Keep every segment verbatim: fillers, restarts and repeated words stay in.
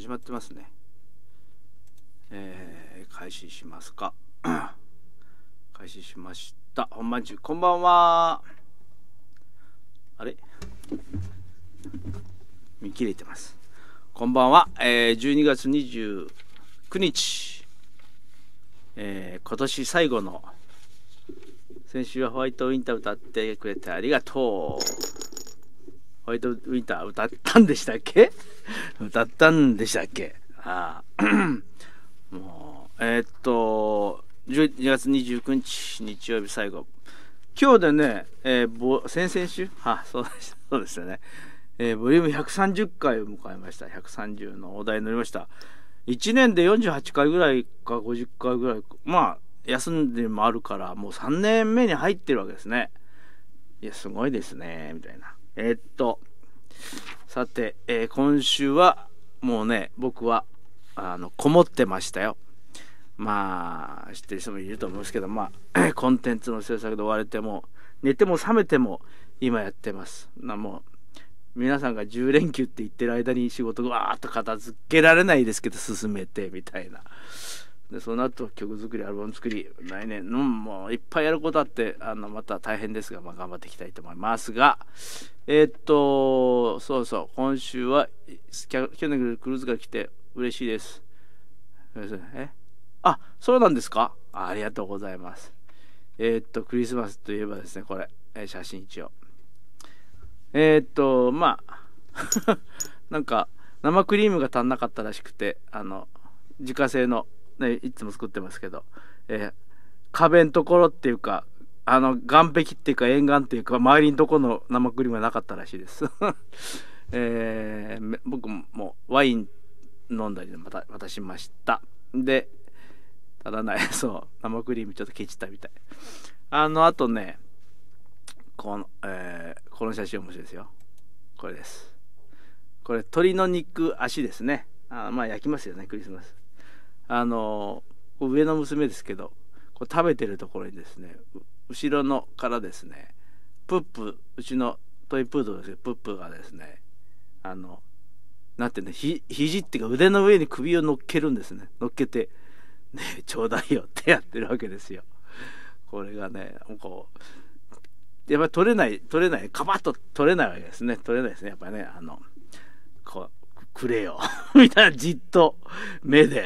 まってますね。えー、開始しますか。開始しました。本番中、こんばんは。あれ見切れてます。こんばんは。えー、じゅうにがつにじゅうくにち、えー、今年最後の、先週はホワイトウィンター歌ってくれてありがとう。ホワイトウィンター歌ったんでしたっけ歌ったんでしたっけああもうえー、っとじゅうにがつにじゅうくにち日曜日最後、今日でね、えー、先々週あそうでしたそうですよね、えー、ボリュームひゃくさんじゅっかいを迎えました。ひゃくさんじゅうのお題に乗りました。いちねんでよんじゅうはちかいぐらいかごじゅっかいぐらい、まあ休んでもあるからもうさんねんめに入ってるわけですね。いやすごいですねみたいな。えー、っとさて、えー、今週はもうね僕はあのこもってましたよ。まあ知ってる人もいると思うんですけど、まあコンテンツの制作で追われても寝ても覚めても今やってます。なもう皆さんがじゅうれんきゅうって言ってる間に仕事がわーっと片付けられないですけど進めてみたいな。でその後曲作りアルバム作り来年のもういっぱいやることあってあのまた大変ですが、まあ、頑張っていきたいと思いますが、えー、っとそうそう今週は去年クルーズが来て嬉しいです。えあそうなんですか。 あ, ありがとうございます。えー、っとクリスマスといえばですねこれ、えー、写真一応えー、っとまあなんか生クリームが足んなかったらしくてあの自家製のね、いつも作ってますけど、えー、壁のところっていうかあの岸壁っていうか沿岸っていうか周りのところの生クリームがなかったらしいです、えー、僕もワイン飲んだりでまた渡しました。でただないそう生クリームちょっとケチったみたい。あのあとねこの、えー、この写真面白いですよ。これです。これ鶏の肉足ですね。あまあ焼きますよねクリスマス。あの上の娘ですけどこう食べてるところにですね後ろのからですねプップうちのトイプードルですけどプップがですねあのなんていうのひ肘っていうか腕の上に首を乗っけるんですね。乗っけてねちょうだいよってやってるわけですよ。これがねこうやっぱり取れない取れないカバッと取れないわけですね。取れないですねやっぱりねあのこうくれよみたいなじっと目で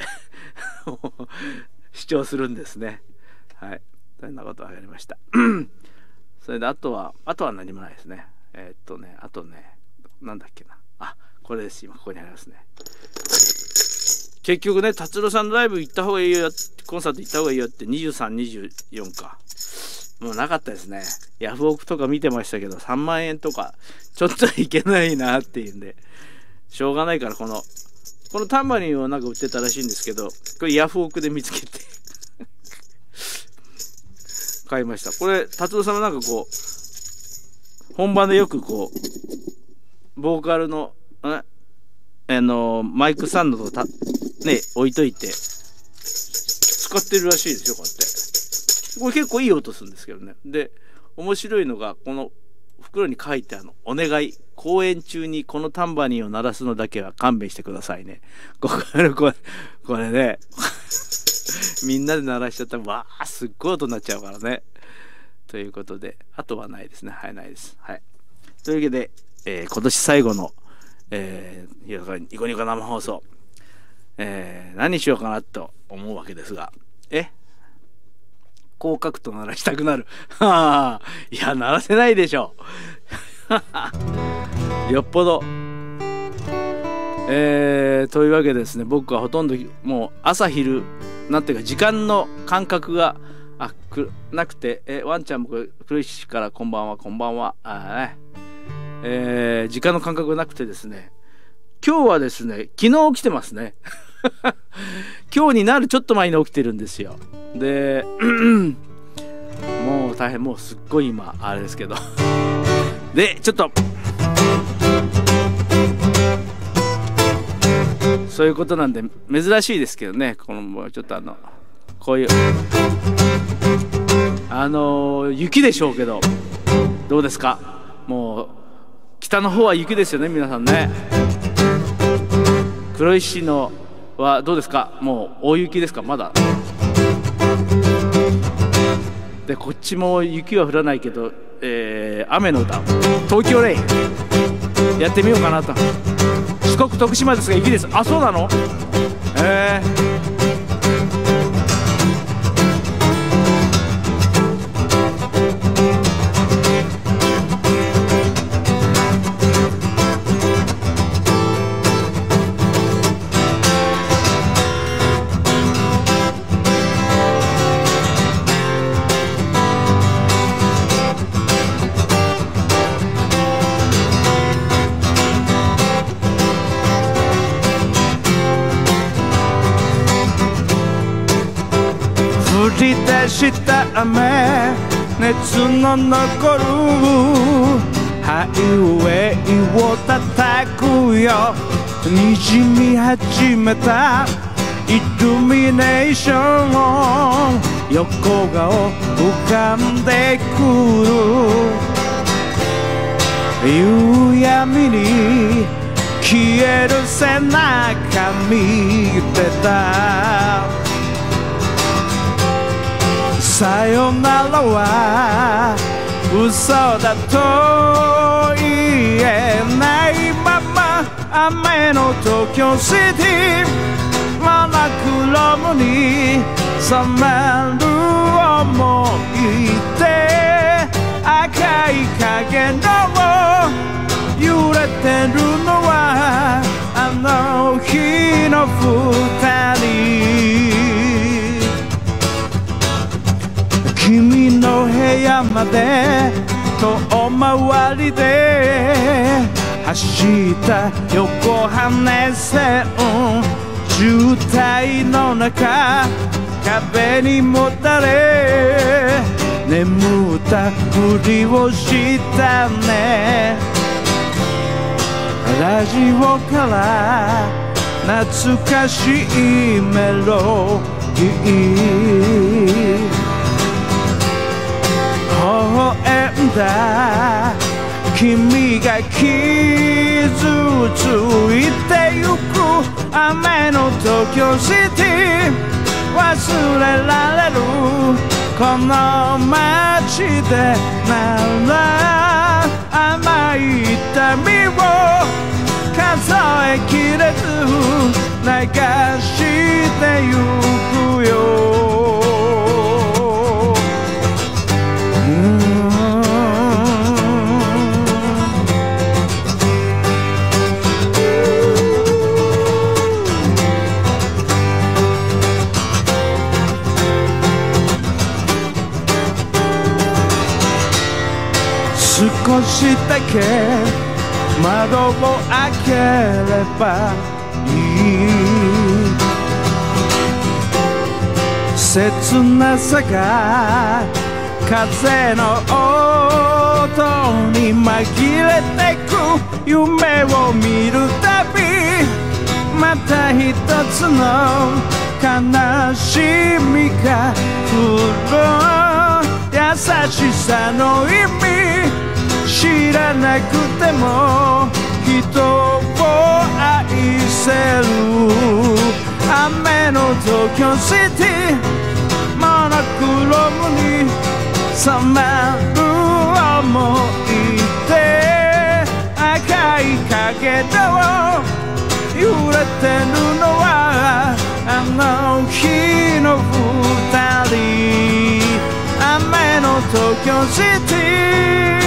主張するんですね。はいそんなことがありましたそれであとはあとは何もないですね。えー、っとねあとねなんだっけなあこれです今ここにありますね。結局ね達郎さんのライブ行った方がいいよコンサート行った方がいいよってにじゅうさん、にじゅうよんかもうなかったですね。ヤフオクとか見てましたけどさんまんえんとかちょっといけないなっていうんでしょうがないからこのこのタンバリンをなんか売ってたらしいんですけどこれヤフオクで見つけて買いました。これ達郎さんもなんかこう本番でよくこうボーカルのあのマイクスタンドとたね置いといて使ってるらしいですよ。こうやってこれ結構いい音するんですけどね。で面白いのがこの袋に書いてあるのお願い公演中にこのタンバリンを鳴らすのだけは勘弁してくださいね。これこれこれねみんなで鳴らしちゃったらわあすっごい音になっちゃうからね。ということであとはないですね。はいないです。はいというわけで、えー、今年最後の、えー、ニコニコ生放送、えー、何にしようかなと思うわけですがえこう書くと鳴らしたくなるはあいや鳴らせないでしょよっぽどえー、というわけでですね僕はほとんどもう朝昼なんていうか時間の感覚があくなくてえワンちゃんも黒石市からこんばんはこんばんはあ、ねえー、時間の感覚がなくてですね今日はですね昨日起きてますね今日になるちょっと前に起きてるんですよ。でもう大変もうすっごい今あれですけどでちょっとそういうことなんで珍しいですけどねこのもうちょっとあのこういうあのー、雪でしょうけどどうですか。もう北の方は雪ですよね皆さんね。 黒石のはどうですか？もう大雪ですか？まだで、こっちも雪は降らないけど、えー、雨の歌東京レインやってみようかなと。四国徳島ですが雪です。あ、そうなの？えー降り出した雨、熱の残るハイウェイを叩くよ。にじみ始めたイルミネーション、横顔浮かんでくる。夕闇に消える背中見てた。さよならは嘘だと言えないまま、雨の東京シティモノクロームに染まる想いで、赤い影の揺れてるのはあの日の二人。君の部屋まで遠回りで走った横羽線、渋滞の中壁にもたれ眠ったふりをしたね。ラジオから懐かしいメロディー微笑んだ君が傷ついてゆく雨の東京シティ、忘れられるこの街でなら甘い痛みを数えきれず流してゆくよ。少しだけ窓を開ければいい、切なさが風の音に紛れてく夢を見るたび、また一つの悲しみが降る。優しさの意味知らなくても人を愛せる。雨の東京シティモノクロームに染まる想いで、赤い影の揺れてるのはあの日の二人。雨の東京シティ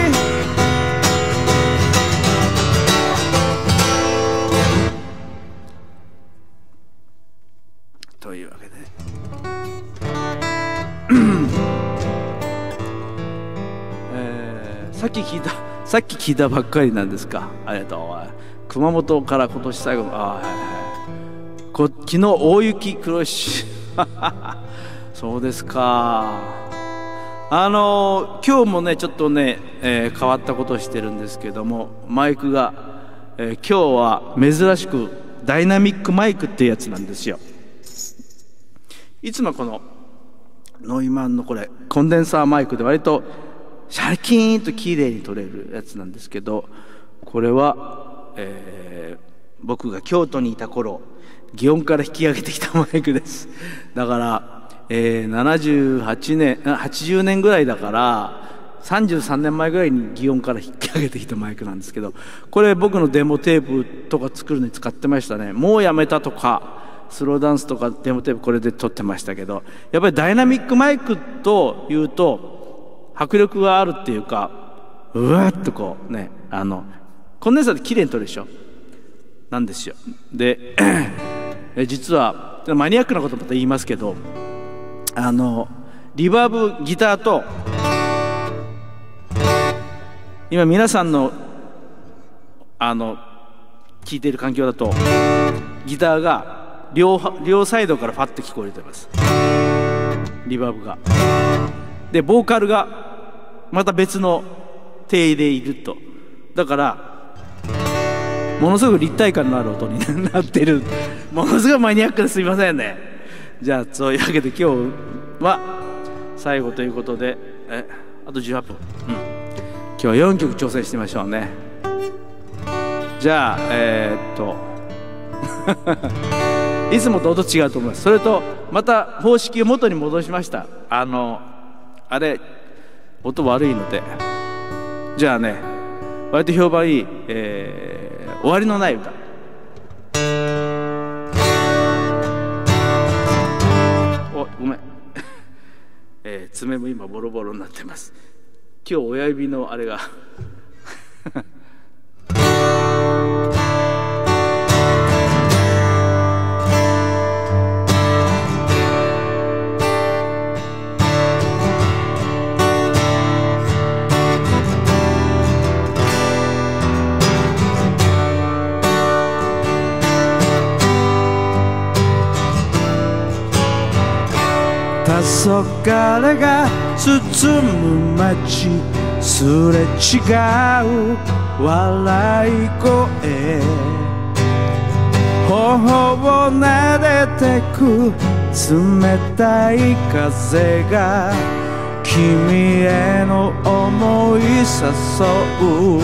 というわけでえー、さっき聞いたさっき聞いたばっかりなんですか。ありがとう。熊本から今年最後のあ、はいはい、こ昨日大雪黒石そうですか。あの今日もねちょっとね、えー、変わったことをしてるんですけども、マイクが、えー、今日は珍しくダイナミックマイクっていうやつなんですよ。いつもこのノイマンのこれコンデンサーマイクで割とシャキーンと綺麗に撮れるやつなんですけど、これは、えー、 僕が京都にいた頃祇園から引き上げてきたマイクです。だから、えー、ななじゅうはちねんはちじゅうねんぐらいだからさんじゅうさんねんまえぐらいに祇園から引き上げてきたマイクなんですけど、これ僕のデモテープとか作るのに使ってましたね。もうやめたとかスローダンスとかデモテープこれで撮ってましたけど、やっぱりダイナミックマイクというと迫力があるっていうか、うわっとこうね、あのコンデンサーで綺麗に撮るでしょなんですよ。で実はマニアックなことまた言いますけど、あのリバーブギターと今皆さんのあの聴いている環境だとギターが 両, 両サイドからファッと聞こえてます、リバーブが。でボーカルがまた別の定でいると、だからものすごく立体感のある音になってる。ものすごいマニアックですいませんね。じゃあそういうわけで今日は最後ということで、えあとじゅうはっぷん、うん、今日はよんきょく挑戦してみましょうね。じゃあえー、っといつもと音違うと思います。それとまた方式を元に戻しました。あのあれ音悪いので、じゃあね割と評判いい、えー、終わりのない歌。おごめん、えー、爪も今ボロボロになってます。今日親指のあれが黄昏が包む街、すれ違う笑い声、頬を撫でてく冷たい風が君への想い誘う。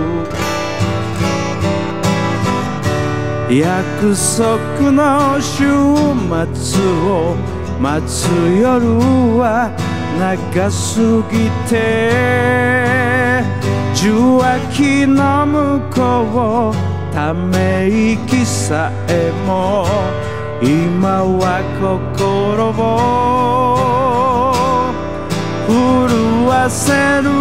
約束の週末を待つ夜は長すぎて、受話器の向こうため息さえも今は心を震わせる。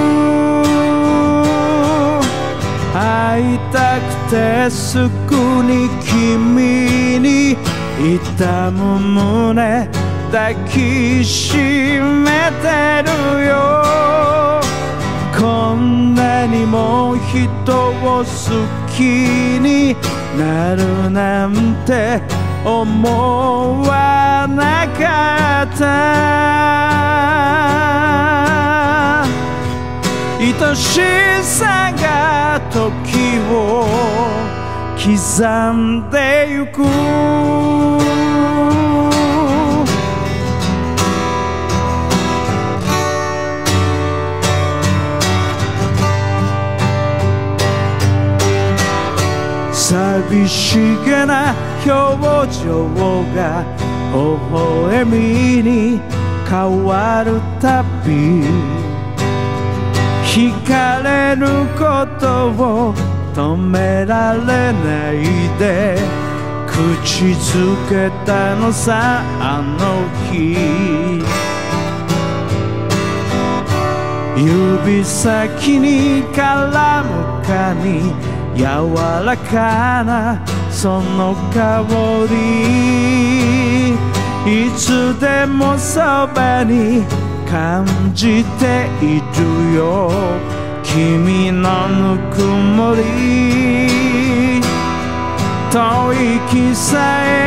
会いたくてすぐに君に痛む胸抱きしめてるよ。こんなにも人を好きになるなんて思わなかった。愛しさが時を刻んでゆく。寂しげな表情が微笑みに変わるたび、惹かれることを止められないで口づけたのさあの日。指先に絡むかに柔らかなその香り、いつでもそばに感じているよ。君のぬくもり吐息さ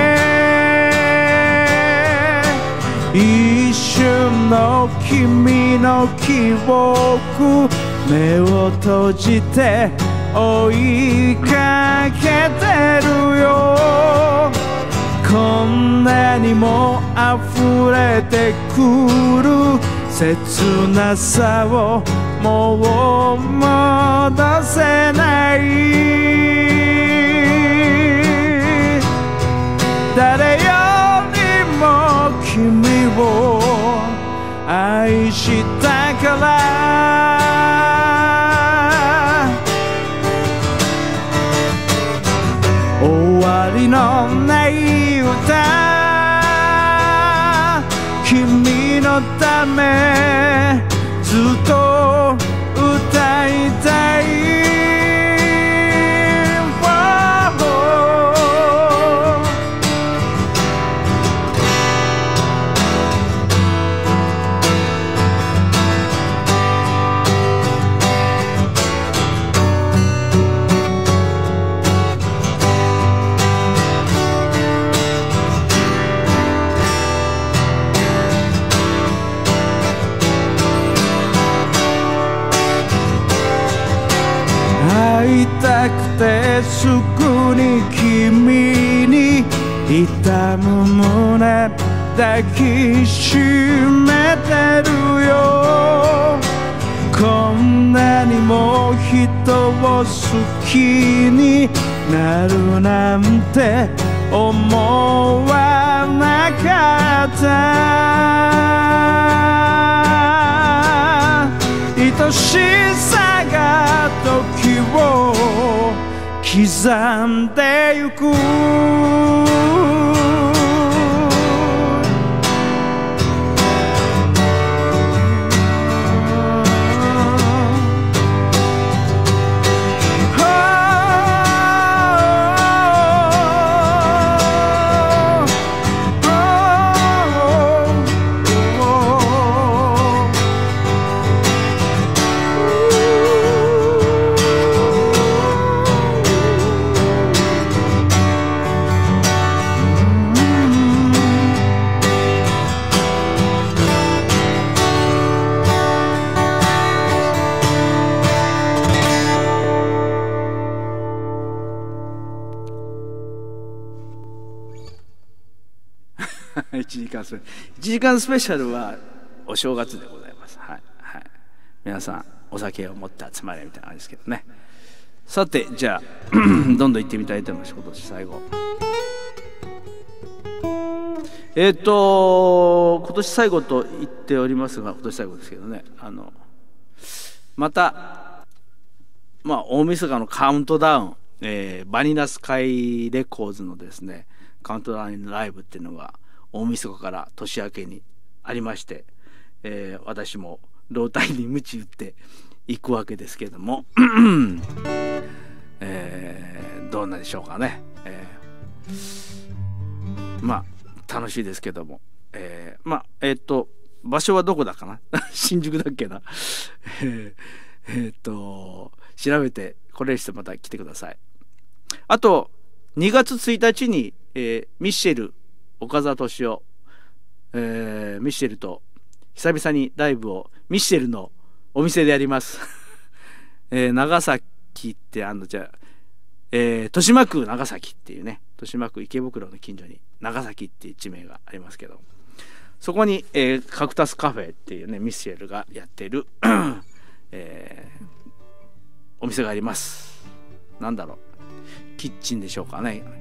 え、一瞬の君の記憶、目を閉じて追いかけてるよ。こんなにも溢れてくる切なさをもう戻せない。 誰よりも君を愛したから終わりのない歌君のためずっと歌いたい会いたくてすぐに君に痛む胸抱きしめてるよこんなにも人を好きになるなんて思わなかった愛しさが時を刻んでゆくいちじかんスペいちじかんスペシャルはお正月でございます。はいはい、皆さんお酒を持って集まれみたいな感じですけどね。さてじゃあどんどん行ってみたいと思います。今年最後えっ、ー、と今年最後と言っておりますが今年最後ですけどねあのまたまあ大晦日のカウントダウン、えー、バニラスカイレコーズのですねカウントダウンライブっていうのが大晦日から年明けにありまして、えー、私も老体に鞭打っていくわけですけれども、えー、どうなんでしょうかね、えー、まあ楽しいですけども、えー、まあえっ、ー、と場所はどこだかな新宿だっけなえっ、ー、と調べてこれしてまた来てください。あとにがつついたちに、えー、ミッシェル岡澤敏夫、えー、ミッシェルと久々にライブをミッシェルのお店でやります、えー、長崎ってあのじゃあ、えー、豊島区長崎っていうね豊島区池袋の近所に長崎っていう地名がありますけどそこに、えー、カクタスカフェっていうねミッシェルがやってる、えー、お店があります。なんだろうキッチンでしょうかね。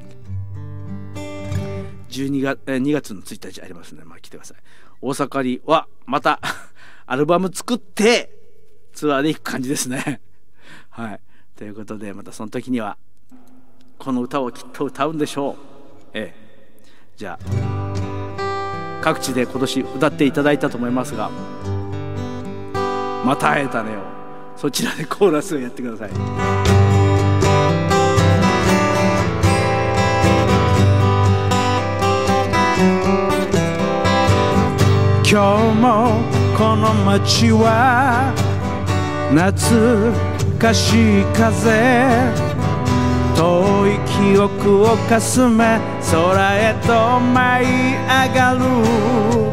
じゅうにがつ、えー、にがつのついたちありますので、まあ、来てください。大阪にはまたアルバム作ってツアーで行く感じですね。はい。ということでまたその時にはこの歌をきっと歌うんでしょう。ええ。じゃあ各地で今年歌っていただいたと思いますが、また会えたねよ。そちらでコーラスをやってください。今日もこの街は懐かしい風遠い記憶をかすめ空へと舞い上がる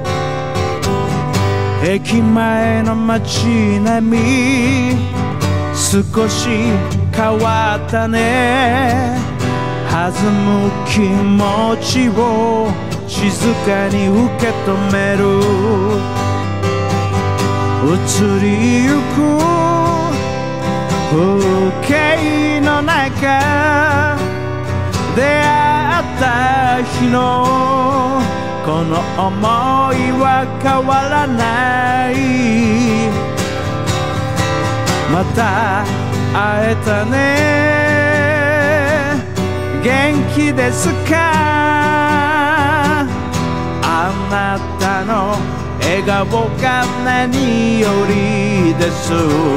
駅前の街並み少し変わったね弾む気持ちを静かに受け止める移りゆく風景の中出会った人日のこの想いは変わらない。また会えたね、元気ですか。あなたの笑顔が何よりです。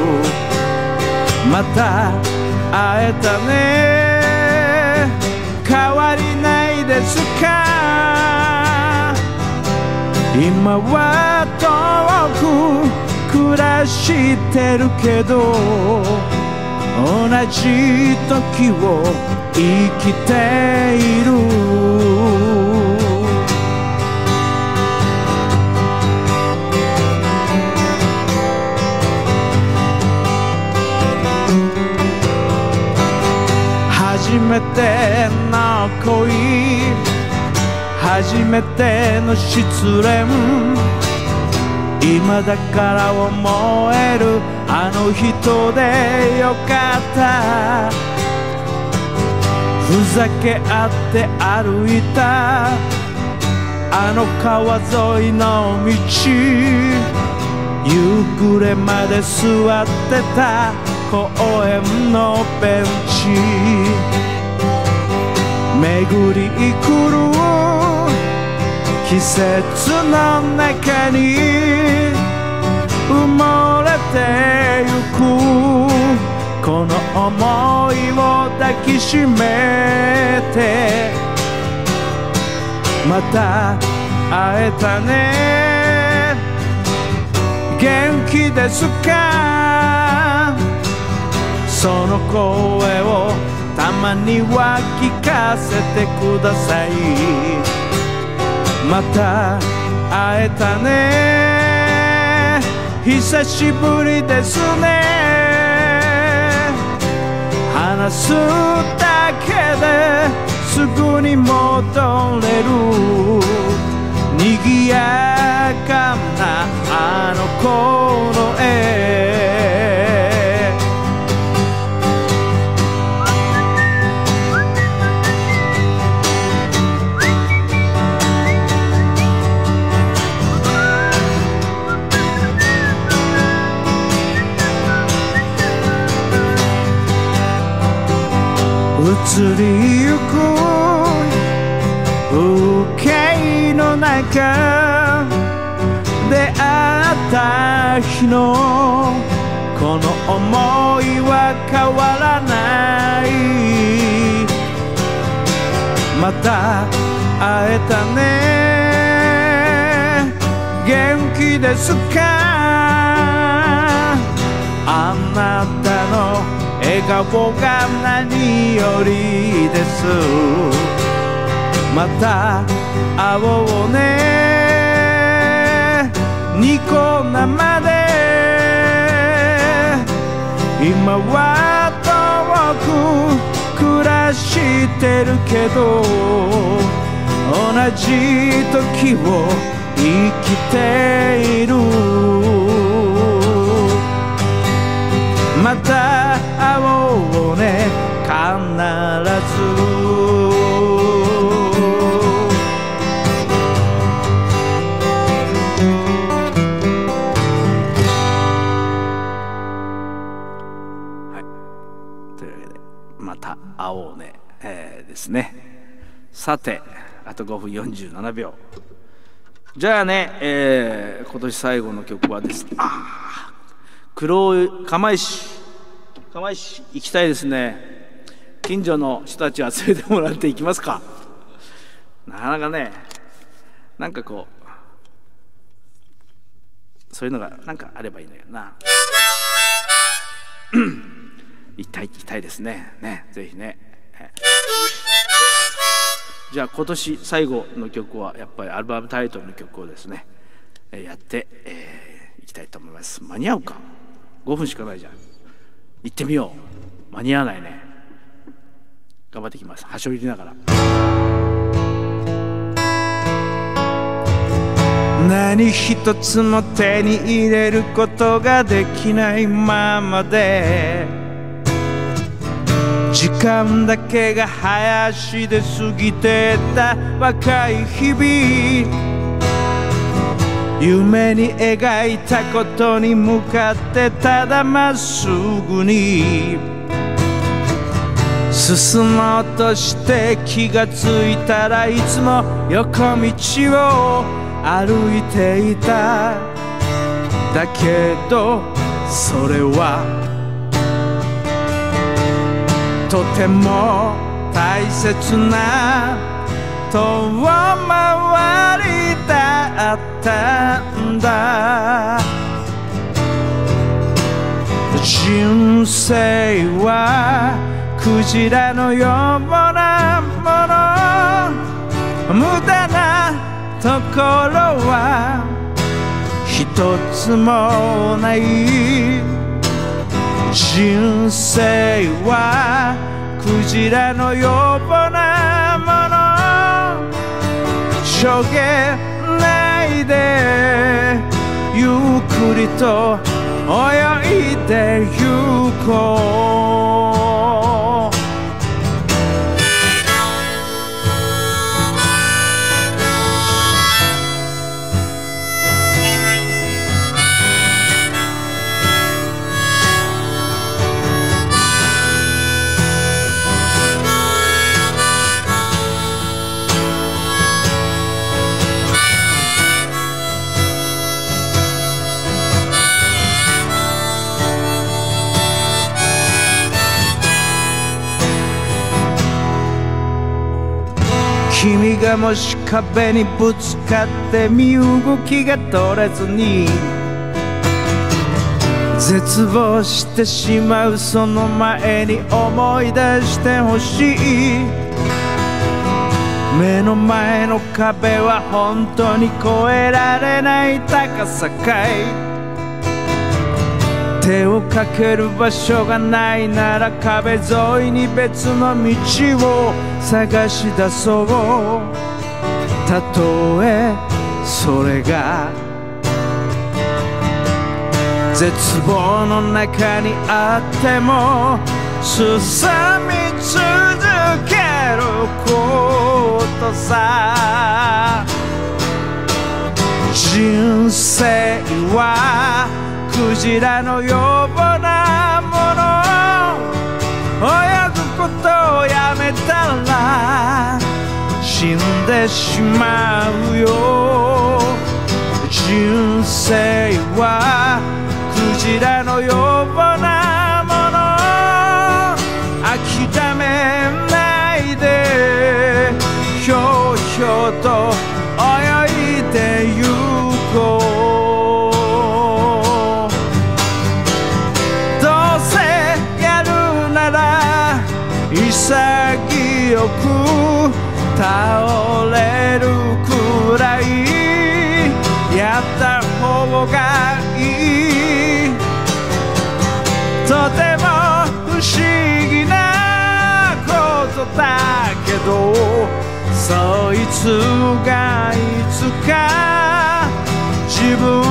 また会えたね、変わりないですか。今は遠く暮らしてるけど、同じ時を生きている。初めての恋、初めての失恋、今だから思えるあの人でよかった。ふざけ合って歩いたあの川沿いの道、夕暮れまで座ってた公園のベンチ、巡り来る季節の中に埋もれてゆく、この想いを抱きしめて、また会えたね、元気ですか。その声をたまには聞かせてください。また会えたね、久しぶりですね。話すだけですぐに戻れる、賑やかなあの頃へ。移りゆく風景の中、出会った日のこの想いは変わらない。また会えたね、元気ですか。あなたの笑顔が何よりです。また会おうね、ニコ生で。今は遠く暮らしてるけど、同じ時を生きている。また会おうね、必ず。はい、というわけでまた会おうね、えー、ですね。さてあとごふんよんじゅうななびょう。じゃあね、えー、今年最後の曲はですね、あ黒釜石釜石行きたいですね。近所の人たちは連れてもらって行きますか。なかなかね、なんかこうそういうのがなんかあればいいんだよな。行きたい行きたいですね。ね、ぜひね。じゃあ今年最後の曲はやっぱりアルバムタイトルの曲をですねやって、えー、いきたいと思います。間に合うか。ごふんしかないじゃん。行ってみよう。間に合わないね。頑張ってきます。はしょりながら。何一つも手に入れることができないままで、 時間だけが林で過ぎてった若い日々、夢に描いたことに向かってただまっすぐに進もうとして気がついたらいつも横道を歩いていた。だけどそれはとても大切な遠回りだったんだ。人生はクジラのようなもの、無駄なところは一つもない。人生はクジラのようなもの、しょげないでゆっくりと泳いでゆこう。君がもし壁にぶつかって身動きが取れずに絶望してしまうその前に思い出してほしい。目の前の壁は本当に越えられない高さかい。手をかける場所がないなら壁沿いに別の道を探し出そう。たとえそれが絶望の中にあっても進み続けることさ。人生はクジラのようなもの、泳ぐことをやめたら死んでしまうよ。人生はクジラのようなもの、諦めないでひょうひょうと泳いでゆこう。潔く倒れるくらいやった方がいい。とても不思議なことだけどそいつがいつか自分